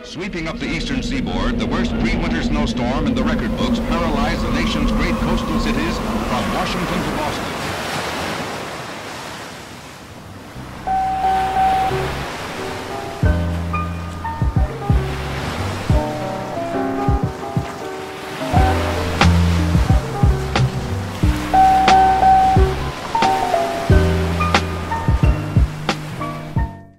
Sweeping up the eastern seaboard, the worst pre-winter snowstorm in the record books paralyzed the nation's great coastal cities from